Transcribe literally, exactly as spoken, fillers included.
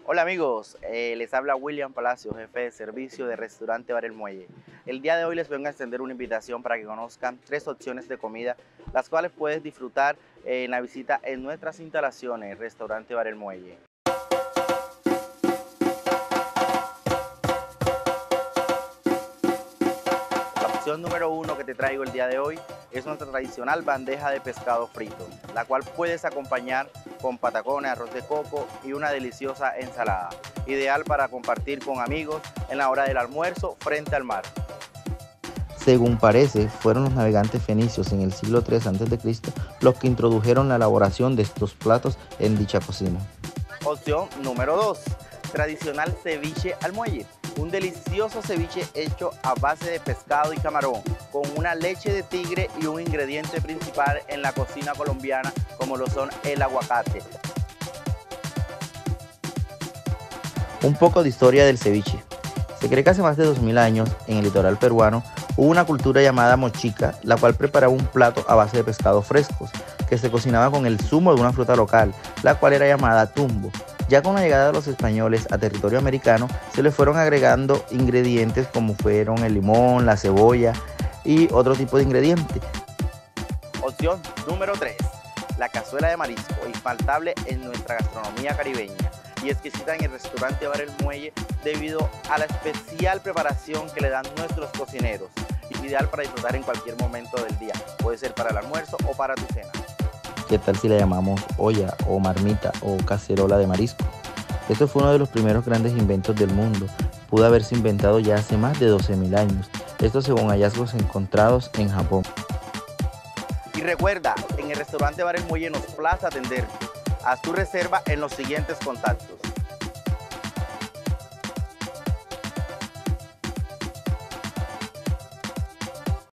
Hola amigos, eh, les habla William Palacio, jefe de servicio de Restaurante Bar El Muelle. El día de hoy les vengo a extender una invitación para que conozcan tres opciones de comida, las cuales puedes disfrutar en la visita en nuestras instalaciones, Restaurante Bar El Muelle. La opción número uno que te traigo el día de hoy es nuestra tradicional bandeja de pescado frito, la cual puedes acompañar con patacones, arroz de coco y una deliciosa ensalada, ideal para compartir con amigos en la hora del almuerzo frente al mar. Según parece, fueron los navegantes fenicios en el siglo tres antes de Cristo los que introdujeron la elaboración de estos platos en dicha cocina. Opción número dos, tradicional ceviche al muelle. Un delicioso ceviche hecho a base de pescado y camarón, con una leche de tigre y un ingrediente principal en la cocina colombiana como lo son el aguacate. Un poco de historia del ceviche. Se cree que hace más de dos mil años, en el litoral peruano, hubo una cultura llamada mochica, la cual preparaba un plato a base de pescados frescos, que se cocinaba con el zumo de una fruta local, la cual era llamada tumbo. Ya con la llegada de los españoles a territorio americano, se le fueron agregando ingredientes como fueron el limón, la cebolla y otro tipo de ingredientes. Opción número tres, la cazuela de marisco, infaltable en nuestra gastronomía caribeña y exquisita en el Restaurante Bar El Muelle debido a la especial preparación que le dan nuestros cocineros. Ideal para disfrutar en cualquier momento del día, puede ser para el almuerzo o para tu cena. ¿Qué tal si la llamamos olla o marmita o cacerola de marisco? Esto fue uno de los primeros grandes inventos del mundo. Pudo haberse inventado ya hace más de doce mil años. Esto según hallazgos encontrados en Japón. Y recuerda, en el Restaurante Bar El Muelle nos place atenderte. Haz tu reserva en los siguientes contactos.